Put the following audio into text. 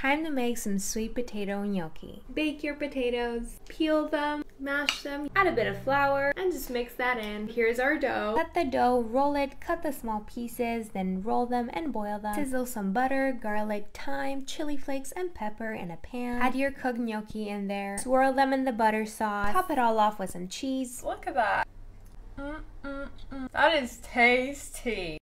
Time to make some sweet potato gnocchi. Bake your potatoes, peel them, mash them, add a bit of flour, and just mix that in. Here's our dough. Cut the dough, roll it, cut the small pieces, then roll them and boil them. Sizzle some butter, garlic, thyme, chili flakes, and pepper in a pan. Add your cooked gnocchi in there. Swirl them in the butter sauce. Top it all off with some cheese. Look at that. That is tasty.